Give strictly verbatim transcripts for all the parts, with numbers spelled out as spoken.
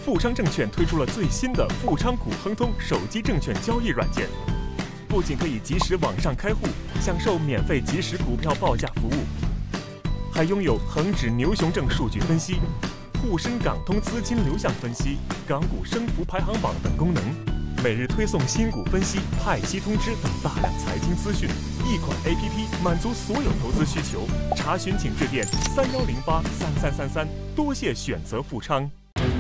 富昌證券推出了最新的富昌股亨通手機證券交易軟件，不僅可以即時網上開戶，享受免費即時股票報價服務，還擁有恒指牛熊證數據分析、滬深港通資金流向分析、港股升幅排行榜等功能，每日推送新股分析、派息通知等大量財經資訊，一款 A P P 滿足所有投資需求。查詢請致電三幺零八三三三三。多謝選擇富昌。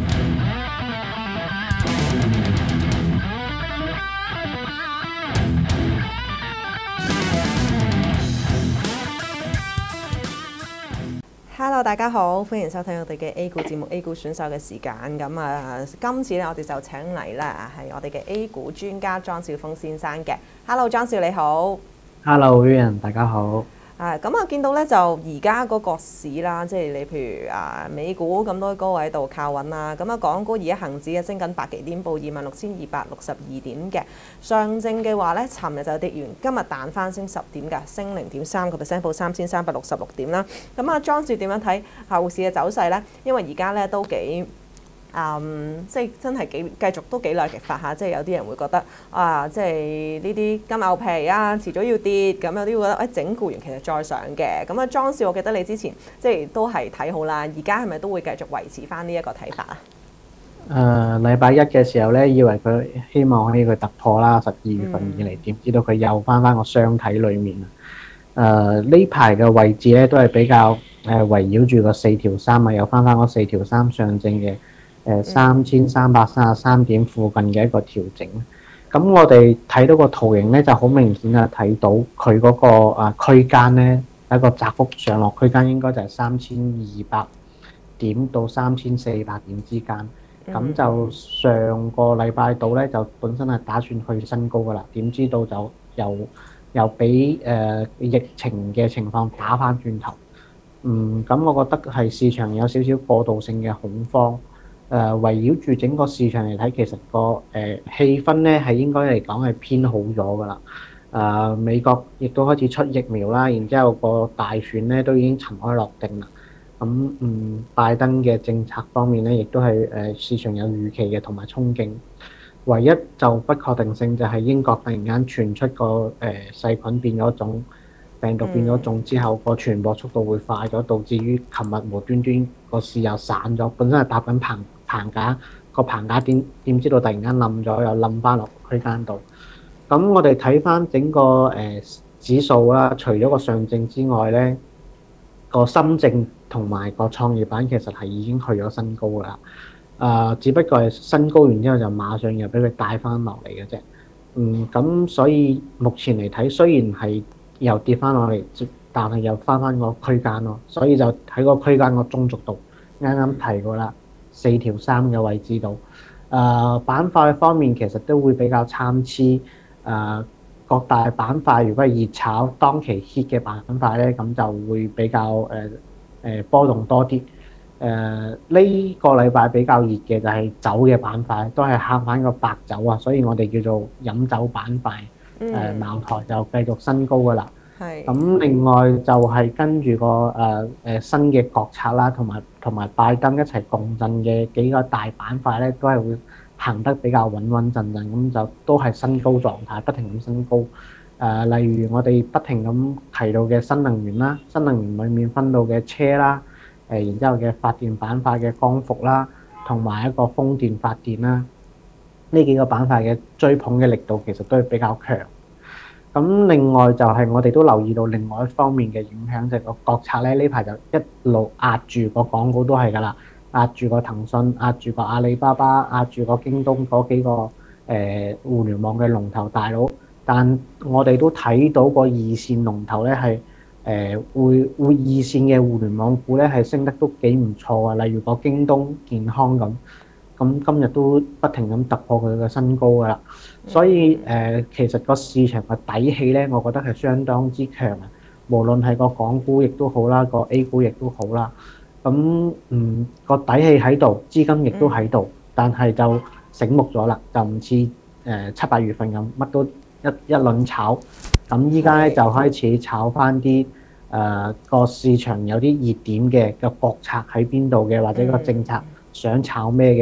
Hello， 大家好，歡迎收睇我哋嘅 A 股節目 A 股選手嘅時間。咁啊，今次咧我哋就請嚟啦，係我哋嘅 A 股專家莊少峰先生嘅。Hello， 莊少你好。 Hello，Ryan， 大家好。 啊，咁啊，見到咧就而家嗰個市啦，即係你譬如啊，美股咁多高位度靠穩啦，咁啊，港股而家恆指啊升緊百幾點，報二萬六千二百六十二點嘅。上證嘅話咧，尋日就跌完，今日彈翻升十點㗎，升零點三個 percent， 報三千三百六十六點啦。咁啊，莊少點樣睇後市嘅走勢咧？因為而家咧都幾嗯，即係真係幾繼續都幾兩極化下，即係有啲人會覺得啊，即係呢啲金牛皮啊，遲早要跌，咁有啲會覺得誒、哎、整固完其實再上嘅。咁啊，莊少，我記得你之前即係都係睇好啦，而家係咪都會繼續維持翻呢一個睇法啊？ 誒、呃，禮拜一嘅時候咧，以為佢希望可以去突破啦，十二月份以嚟，點、嗯、知道佢又翻翻個箱體裡面啊！誒呢排嘅位置咧都係比較誒圍繞住個四條三啊，又翻翻嗰四條三上證嘅。誒三千三百三十三點附近嘅一個調整，咁我哋睇到個圖形咧就好明顯啊，睇到佢嗰個啊區間咧一個窄幅上落區間，應該就係三千二百點到三千四百點之間。咁就上個禮拜度咧就本身係打算去新高噶啦，點知道就又又俾誒、呃、疫情嘅情況打翻轉頭。嗯，咁我覺得係市場有少少過度性嘅恐慌。誒、呃、圍繞住整個市場嚟睇，其實個誒、呃、氣氛咧係應該嚟講係偏好咗㗎啦。誒、呃、美國亦都開始出疫苗啦，然之後個大選咧都已經塵埃落定啦。咁嗯，拜登嘅政策方面咧，亦都係誒、呃、市場有預期嘅同埋憧憬。唯一就不確定性就係英國突然間傳出個誒、呃、細菌變咗種，病毒變咗種之後，個傳播速度會快咗，導致於琴日無端端個市又散咗，本身係搭緊棚。棚架個棚架點點知道突然間冧咗，又冧翻落區間度。咁我哋睇翻整個誒、呃、指數啦，除咗個上證之外咧，個深證同埋個創業板其實係已經去咗新高㗎啦。誒、呃，只不過係新高完之後就馬上又俾佢帶翻落嚟嘅啫。嗯，咁所以目前嚟睇，雖然係又跌翻落嚟，但係又翻翻個區間咯。所以就喺個區間個中軸度啱啱提過啦。四條三嘅位置度，誒、呃、板塊方面其實都會比較參差，誒、呃、各大板塊如果係熱炒當期 hit 嘅板塊咧，咁就會比較誒誒、呃呃、波動多啲。誒、呃、呢、這個禮拜比較熱嘅就係酒嘅板塊，都係慳翻個白酒啊，所以我哋叫做飲酒板塊，誒、呃、茅台就繼續新高㗎啦。係咁，另外就係跟住個誒誒、呃、新嘅國策啦，同埋同埋拜登一齊共振嘅幾個大板塊咧，都係會行得比較穩穩陣陣，咁就都係新高狀態，不停咁新高。誒、呃，例如我哋不停咁提到嘅新能源啦，新能源裡面分到嘅車啦，誒、呃，然之後嘅發電板塊嘅光伏啦，同埋一個風電發電啦，呢幾個板塊嘅追捧嘅力度其實都係比較強。咁另外就係我哋都留意到另外一方面嘅影響，就係個國策咧，呢排就一路壓住個港股都係㗎啦，壓住個騰訊，壓住個阿里巴巴，壓住個京東嗰幾個誒、呃、互聯網嘅龍頭大佬。但我哋都睇到個二線龍頭咧係誒會會二線嘅互聯網股咧係升得都幾唔錯啊，例如個京東健康咁。咁今日都不停咁突破佢嘅新高㗎啦，所以誒、呃、其實個市場嘅底氣咧，我覺得係相當之強啊。無論係個港股亦都好啦，個 A 股亦都好啦。咁嗯個底氣喺度，資金亦都喺度，但係就醒目咗啦，就唔似誒七八月份咁乜都一一輪炒。咁依家咧就開始炒翻啲誒個市場有啲熱點嘅個國策喺邊度嘅，或者個政策想炒咩嘅。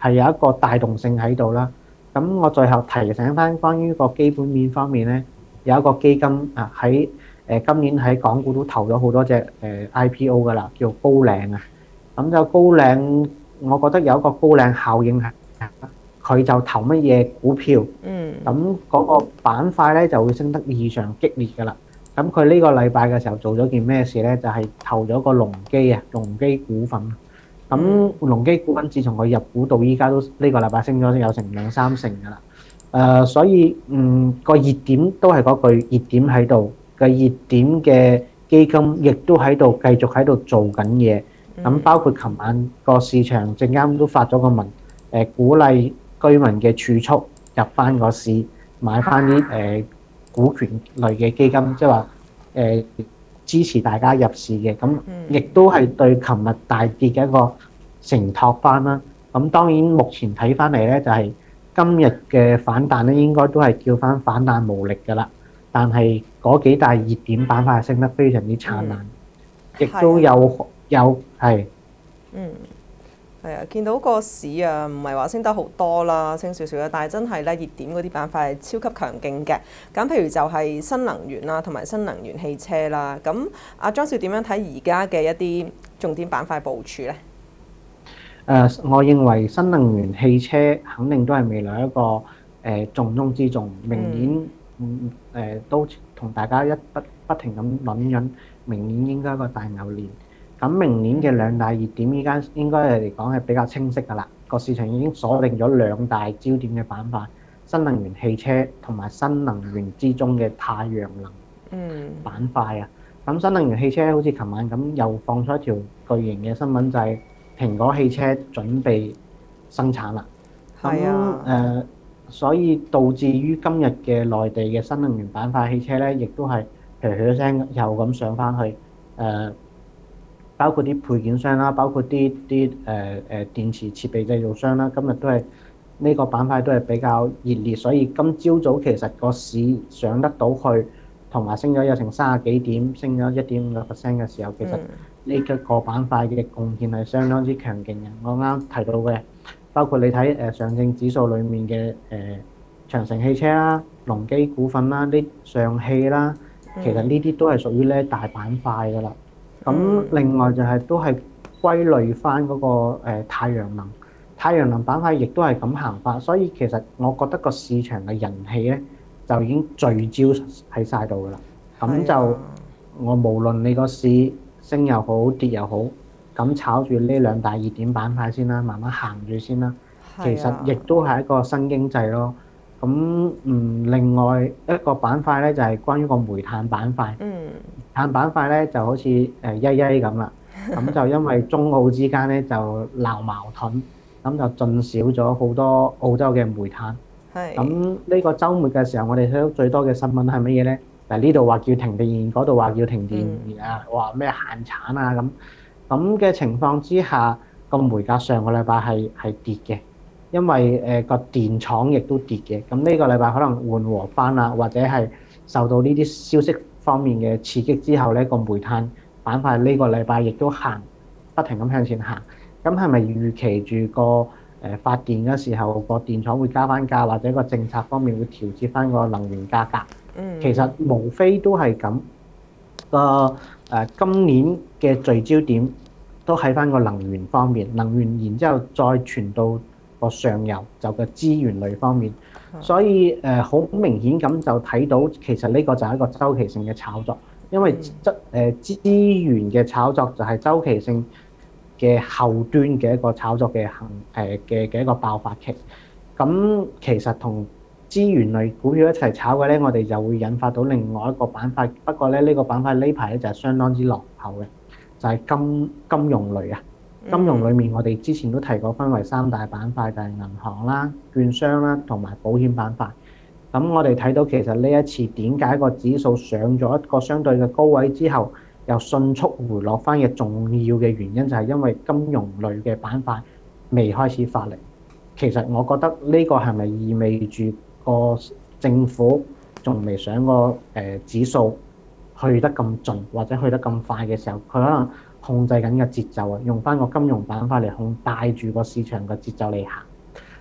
係有一個帶動性喺度啦。咁我最後提醒翻關於個基本面方面咧，有一個基金啊喺誒今年喺港股都投咗好多隻誒 I P O 噶啦，叫高瓴啊。咁就高瓴，我覺得有一個高瓴效應係，佢就投乜嘢股票， 嗯， 咁嗰個板塊咧就會升得異常激烈噶啦。咁佢呢個禮拜嘅時候做咗件咩事咧？就係、是、投咗個隆基啊，隆基股份。咁隆基股份自從佢入股到依家都呢、這個禮拜升咗有成兩三成㗎啦。誒、呃，所以嗯個熱點都係嗰句熱點喺度，個熱點嘅基金亦都喺度繼續喺度做緊嘢。咁包括琴晚個市場證監都發咗個文，誒、呃、鼓勵居民嘅儲蓄入翻個市，買翻啲誒股權類嘅基金，即係話誒支持大家入市嘅，咁亦都係對琴日大跌嘅一個承托翻啦。咁當然目前睇翻嚟咧，就係今日嘅反彈咧，應該都係叫翻反彈無力㗎啦。但係嗰幾大熱點板塊係升得非常之燦爛，亦、嗯、都有有係。 嗯。係啊，見到個市啊，唔係話升得好多啦，升少少啦，但係真係咧熱點嗰啲板塊係超級強勁嘅。咁譬如就係新能源啦，同埋新能源汽車啦。咁阿莊少點樣睇而家嘅一啲重點板塊部署咧？誒、 呃，我認為新能源汽車肯定都係未來一個誒、呃、重中之重。明年嗯誒、呃、都同大家一不不停咁諗緊，明年應該一個大牛年。咁明年嘅兩大熱點依家應該嚟講係比較清晰㗎啦，個市場已經鎖定咗兩大焦點嘅板塊，新能源汽車同埋新能源之中嘅太陽能板塊啊。咁、嗯、新能源汽車好似琴晚咁又放出一條巨型嘅新聞，就係、是、蘋果汽車準備生產啦。咁誒、啊呃，所以導致於今日嘅內地嘅新能源板塊汽車咧，亦都係噓噓聲又咁上翻去誒。呃包括啲配件商啦，包括啲啲誒誒電池設備製造商啦，今日都係呢、這個板塊都係比較熱烈，所以今朝早其實個市上得到去，同埋升咗有成三十幾點，升咗一點五個 percent 嘅時候，其實呢一個板塊嘅貢獻係相當之強勁嘅。我啱提到嘅，包括你睇誒上證指數裡面嘅誒、呃、長城汽車啦、隆基股份啦、啲上汽啦，其實呢啲都係屬於呢大板塊㗎啦。咁另外就係都係歸類翻嗰個誒太陽能，太陽能板塊亦都係咁行法，所以其實我覺得個市場嘅人氣咧就已經聚焦喺晒度㗎啦。咁就我無論你個市升又好跌又好，咁炒住呢兩大熱點板塊先啦，慢慢行住先啦。其實亦都係一個新經濟咯。咁嗯，另外一個板塊咧就係關於個煤炭板塊。嗯。煤炭板塊咧就好似誒曳曳咁啦，咁就因為中澳之間咧就鬧矛盾，咁就進少咗好多澳洲嘅煤炭。係。咁呢個週末嘅時候，我哋睇到最多嘅新聞係乜嘢咧？嗱，呢度話叫停電，嗰度話叫停電啊，話咩限產啊咁。咁嘅情況之下，個煤價上個禮拜係係跌嘅。因為誒個電廠亦都跌嘅，咁呢個禮拜可能緩和翻啦，或者係受到呢啲消息方面嘅刺激之後咧，個煤炭板塊呢個禮拜亦都行，不停咁向前行。咁係咪預期住個誒發電嘅時候個電廠會加翻價，或者個政策方面會調節翻個能源價格？嗯，其實無非都係咁個誒今年嘅聚焦點都喺翻個能源方面，能源然之後再傳到個上游就個資源類方面，所以誒好、呃、明顯咁就睇到其實呢個就係一個周期性嘅炒作，因為質誒、呃、資源嘅炒作就係周期性嘅後端嘅一個炒作嘅行誒嘅嘅一個爆發期。咁其實同資源類股票一齊炒嘅咧，我哋就會引發到另外一個板塊。不過咧，呢、這個板塊呢排咧就係相當之落後嘅，就係、是、金金融類啊。金融裡面，我哋之前都提過，分為三大板塊，就係銀行啦、券商啦，同埋保險板塊。咁我哋睇到其實呢一次點解個指數上咗一個相對嘅高位之後，又迅速回落翻嘅重要嘅原因，就係因為金融類嘅板塊未開始發力。其實我覺得呢個係咪意味住個政府仲未上個誒指數去得咁盡，或者去得咁快嘅時候，佢可能控制緊嘅節奏啊，用翻個金融板塊嚟控帶住個市場嘅節奏嚟行。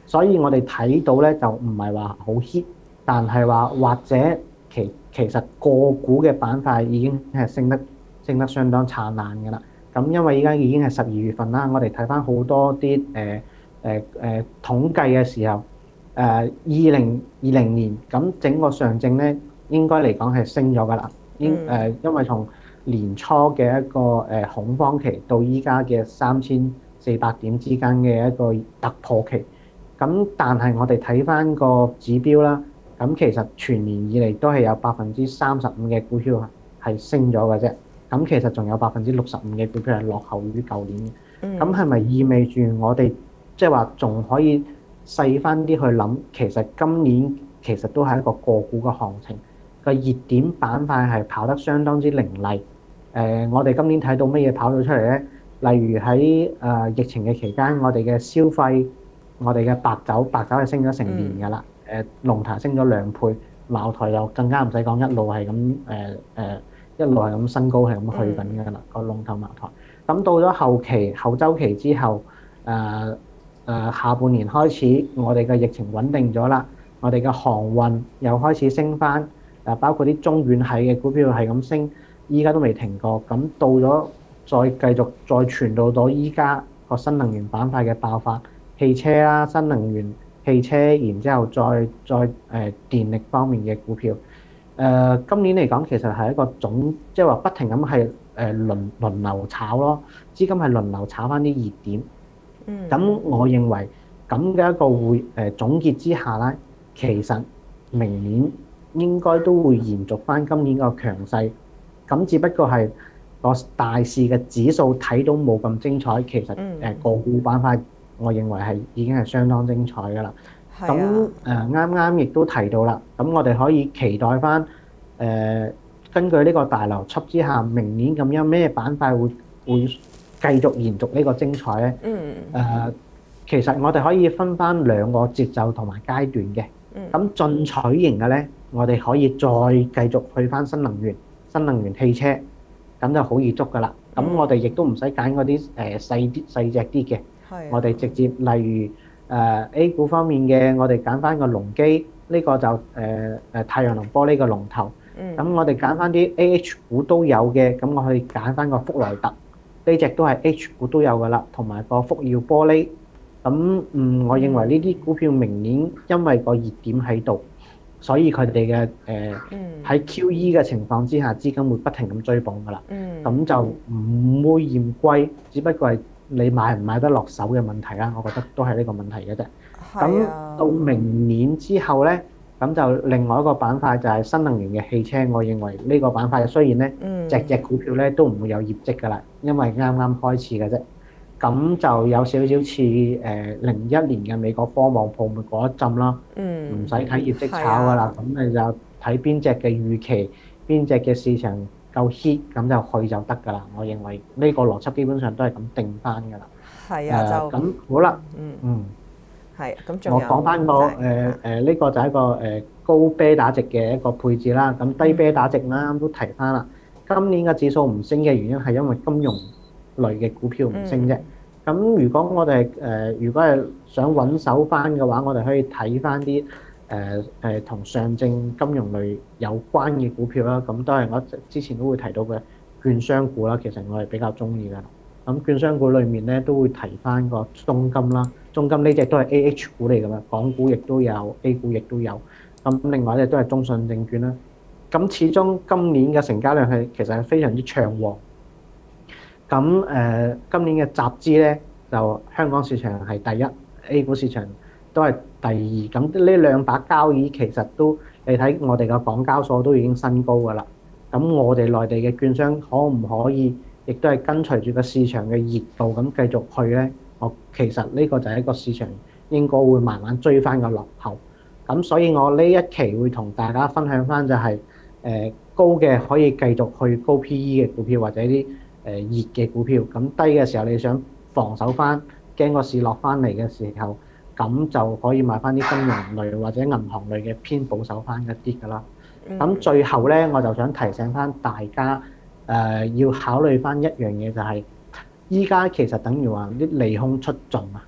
所以我哋睇到咧就唔係話好 hit，但係話或者其其實個股嘅板塊已經係升得升得相當燦爛㗎啦。咁因為依家已經係十二月份啦，我哋睇翻好多啲誒誒誒統計嘅時候，誒二零二零年咁整個上證咧應該嚟講係升咗㗎啦。應誒因為從年初嘅一個誒恐慌期到依家嘅三千四百點之間嘅一個突破期，咁但係我哋睇翻個指標啦，咁其實全年以嚟都係有百分之三十五嘅股票係升咗嘅啫，咁其實仲有百分之六十五嘅股票係落後於舊年嘅，咁係咪意味住我哋即係話仲可以細翻啲去諗，其實今年其實都係一個個股嘅行情，個熱點板塊係跑得相當之凌厲。誒、呃，我哋今年睇到乜嘢跑到出嚟咧？例如喺誒、呃、疫情嘅期間，我哋嘅消費，我哋嘅白酒，白酒係升咗成年㗎啦。誒、呃，龍頭升咗兩倍，茅台又更加唔使講，一路係咁誒誒，一路係咁新高，係咁去緊㗎啦。個龍頭茅台。咁到咗後期後週期之後，誒、呃、誒、呃、下半年開始，我哋嘅疫情穩定咗啦，我哋嘅航運又開始升翻。誒，包括啲中遠係嘅股票係咁升。依家都未停過，咁到咗再繼續再傳導到依家個新能源板塊嘅爆發，汽車啦、新能源汽車，然之後再再誒、呃、電力方面嘅股票。誒、呃、今年嚟講，其實係一個總，即係話不停咁係誒輪輪流炒咯，資金係輪流炒翻啲熱點。嗯。咁我認為咁嘅一個會誒、呃、總結之下咧，其實明年應該都會延續翻今年個強勢。咁只不過係個大市嘅指數睇到冇咁精彩，其實誒個股板塊，我認為係已經係相當精彩㗎啦。咁誒啱啱亦都提到啦，咁我哋可以期待翻誒、呃、根據呢個大邏輯之下，明年咁樣咩板塊會會繼續延續呢個精彩咧？嗯。誒、呃，其實我哋可以分翻兩個節奏同埋階段嘅。嗯。咁進取型嘅咧，我哋可以再繼續去翻新能源。新能源汽車咁就好易捉㗎啦，咁我哋亦都唔使揀嗰啲誒細啲細隻啲嘅，我哋直接例如誒、呃、A 股方面嘅，我哋揀翻個隆基，呢、這個就誒誒、呃、太陽能玻璃嘅龍頭，咁、嗯、我哋揀翻啲 A H 股都有嘅，咁我可以揀翻個福萊特，呢隻都係 H 股都有㗎啦，同埋個福耀玻璃，咁嗯，我認為呢啲股票明年因為個熱點喺度。所以佢哋嘅誒喺 Q E 嘅情況之下，資金會不停咁追捧㗎啦。咁、嗯、就唔會嫌貴，只不過係你買唔買得落手嘅問題啦。我覺得都係呢個問題嘅啫。咁、啊、到明年之後咧，咁就另外一個板塊就係新能源嘅汽車。我認為呢個板塊雖然咧，嗯、隻隻股票咧都唔會有業績㗎啦，因為啱啱開始嘅啫。咁就有少少似誒零一年嘅美國科網泡沫嗰一陣啦，唔使睇業績炒噶啦，咁你、啊、就睇邊隻嘅預期，邊隻嘅市場夠 hit，咁就去就得噶啦。我認為呢個邏輯基本上都係咁定翻噶啦。係啊，就咁、呃、好啦。嗯嗯，係咁。我講翻個誒誒呢個就係一個誒高啤打值嘅一個配置啦。咁低啤打值啱啱都提翻啦。今年嘅指數唔升嘅原因係因為金融類嘅股票唔升啫。咁、嗯、如果我哋誒、呃、如果係想穩手翻嘅話，我哋可以睇翻啲誒誒同上證金融類有關嘅股票啦。咁都係我之前都會提到嘅券商股啦。其實我係比較中意㗎。咁券商股裏面咧都會提翻個中金啦。中金呢隻都係 A H 股嚟㗎嘛，港股亦都有 A 股亦都有。咁另外一隻都係中信證券啦。咁始終今年嘅成交量係其實係非常之暢旺。咁誒、呃，今年嘅集資咧，就香港市場係第一 ，A 股市場都係第二。咁呢兩把交椅其實都，你睇我哋嘅港交所都已經新高㗎啦。咁我哋內地嘅券商可唔可以，亦都係跟隨住個市場嘅熱度咁繼續去咧？我其實呢個就係一個市場應該會慢慢追翻個落後。咁所以我呢一期會同大家分享翻就係、是、誒、呃、高嘅可以繼續去高 P E 嘅股票或者啲。誒熱嘅股票，咁低嘅時候你想防守翻，驚個市落翻嚟嘅時候，咁就可以買翻啲金融類或者銀行類嘅偏保守翻一啲㗎啦。咁、嗯、最後咧，我就想提醒翻大家，誒、呃、要考慮翻一樣嘢就係、是，依家其實等於話啲利空出盡啊。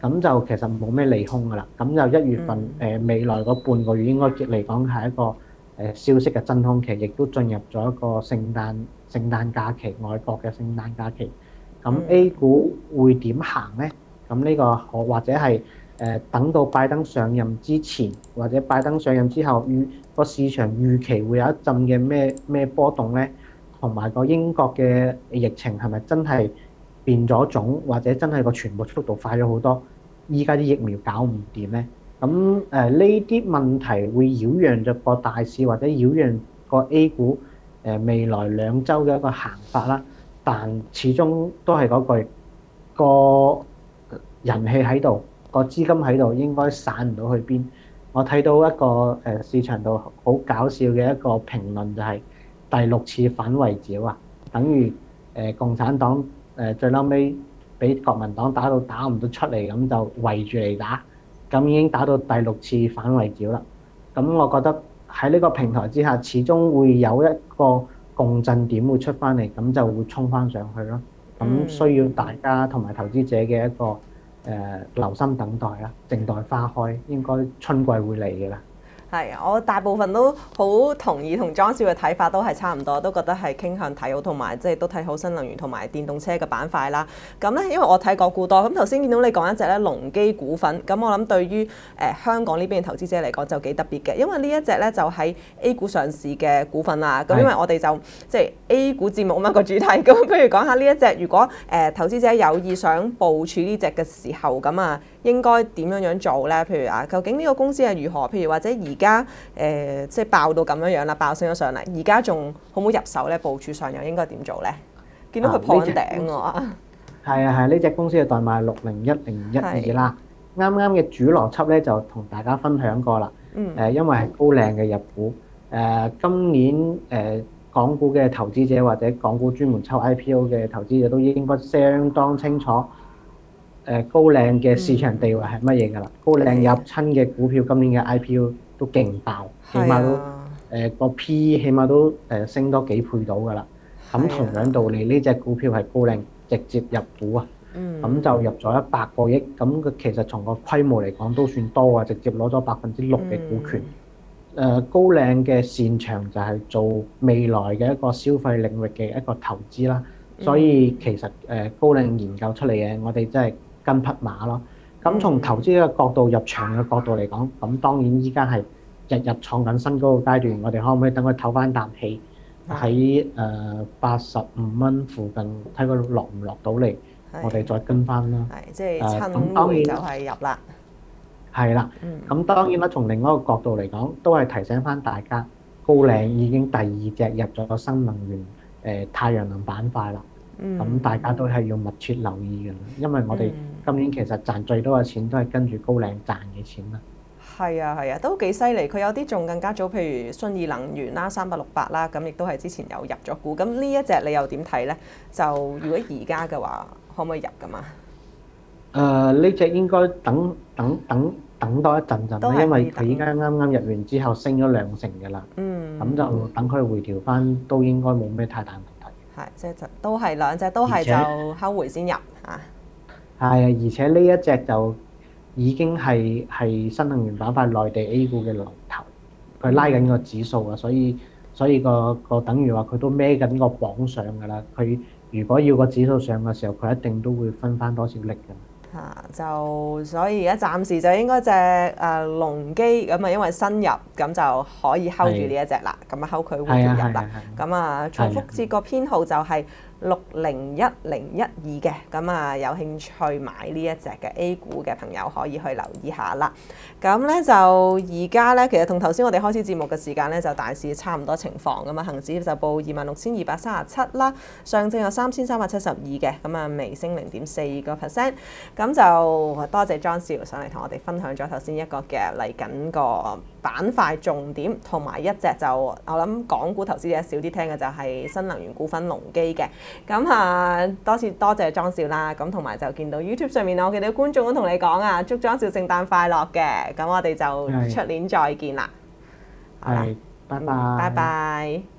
咁就其實冇咩利空噶啦。咁就一月份誒、 嗯呃、未來嗰半個月應該嚟講係一個誒、呃、消息嘅真空期，亦都進入咗一個聖誕聖誕假期，外國嘅聖誕假期。咁 A 股會點行咧？咁呢個可或者係誒、呃、等到拜登上任之前，或者拜登上任之後，預個市場預期會有一陣嘅咩咩波動咧？同埋個英國嘅疫情係咪真係變咗種，或者真係個傳播速度快咗好多？依家啲疫苗搞唔掂咧？咁誒呢啲問題會擾攘咗個大市，或者擾攘個 A 股誒、呃、未來兩週嘅一個行法啦。但始終都係嗰句，個人氣喺度，個資金喺度，應該散唔到去邊。我睇到一個誒市場度好搞笑嘅一個評論就係、是。第六次反圍剿啊，等於誒共產黨誒最嬲尾俾國民黨打到打唔到出嚟，咁就圍住嚟打，咁已經打到第六次反圍剿啦。咁我覺得喺呢個平台之下，始終會有一個共振點會出翻嚟，咁就會衝翻上去咯。咁需要大家同埋投資者嘅一個誒、呃、留心等待啦，靜待花開，應該春季會嚟嘅啦。 係啊，我大部分都好同意同莊少嘅睇法，都係差唔多，都覺得係傾向睇好，同埋即係都睇好新能源同埋電動車嘅板塊啦。咁咧，因為我睇港股多，咁頭先見到你講一隻咧隆基股份，咁我諗對於誒、呃、香港呢邊嘅投資者嚟講就幾特別嘅，因為呢一隻咧就喺 A 股上市嘅股份啦。咁因為我哋就即係、就是、A 股節目咁樣個主題，咁不如講下呢一隻，如果誒、呃、投資者有意想部署呢隻嘅時候，咁啊應該點樣樣做咧？譬如啊，究竟呢個公司係如何？譬如或者而家誒即係爆到咁樣樣啦，爆升咗上嚟，而家仲好唔好入手咧？部署上又應該點做咧？見到佢破頂喎。 係啊係，呢隻公司嘅代碼六零一零一二啦。啱啱嘅主邏輯咧就同大家分享過啦。嗯。誒，因為係高瓴嘅入股。誒、呃，今年誒、呃、港股嘅投資者或者港股專門抽 I P O 嘅投資者都應該相當清楚。誒高瓴嘅市場地位係乜嘢㗎啦？嗯、高瓴入親嘅股票今年嘅 I P O 都勁爆，起碼都誒個 P E 起碼都誒升多幾倍到㗎啦。咁同樣道理，呢隻股票係高瓴直接入股啊，咁、嗯、就入咗一百個億。咁佢其實從個規模嚟講都算多啊，直接攞咗百分之六嘅股權。誒、嗯呃、高瓴嘅擅長就係做未來嘅一個消費領域嘅一個投資啦。所以其實誒高瓴研究出嚟嘅，我哋真係跟匹馬咯。咁從投資嘅角度、入場嘅角度嚟講，咁當然依家係日日創緊新高嘅階段。我哋可唔可以等佢唞翻啖氣，喺誒八十五蚊附近睇佢落唔落到嚟，我哋再跟翻啦。 係即係趁回就係入啦。 係啦。咁當然啦，從另一個角度嚟講，都係提醒翻大家，高瓴已經第二隻入咗新能源誒、呃、太陽能板塊啦。咁、嗯、大家都係要密切留意嘅，因為我哋今年其實賺最多嘅錢都係跟住高瓴賺嘅錢啦。 係啊係啊，都幾犀利。佢有啲仲更加早，譬如信義能源啦、三八六八啦，咁亦都係之前有入咗股。咁呢一隻你又點睇咧？就如果而家嘅話，可唔可以入㗎嘛？誒、 呃，呢隻應該等等等等多一陣陣啦，因為佢依家啱啱入完之後升咗兩成㗎啦。嗯。咁就等佢回調翻，都應該冇咩太大問題。 係，即係就都係兩隻都係就後回先入嚇。 係啊，而且呢一隻就已經係係新能源板塊內地 A 股嘅龍頭，佢拉緊個指數啊，所以所以個個等於話佢都孭緊個榜上㗎啦。佢如果要個指數上嘅時候，佢一定都會分翻多少力㗎。 嚇、啊，就所以而家暫時就應該隻誒隆基咁啊，因為新入咁就可以 hold 住呢一隻啦，咁啊 hold 佢回調入啦。咁啊，重複至個編號就係六零一零一二嘅，咁啊有興趣買呢一隻嘅 A 股嘅朋友可以去留意下啦。咁咧就而家咧，其實同頭先我哋開始節目嘅時間咧，就大市差唔多情況咁啊，恆指就報二萬六千二百三十七啦，上證有三千三百七十二嘅，咁啊微升零點四個 percent。咁就多謝莊少上嚟同我哋分享咗頭先一個嘅嚟緊個板塊重點，同埋一隻就我諗港股投資者少啲聽嘅就係新能源股份隆基嘅。咁啊，多謝多謝莊少啦。咁同埋就見到 YouTube 上面我見到觀眾都同你講啊，祝莊少聖誕快樂嘅。咁我哋就出年再見啦。 係，拜拜。 拜拜。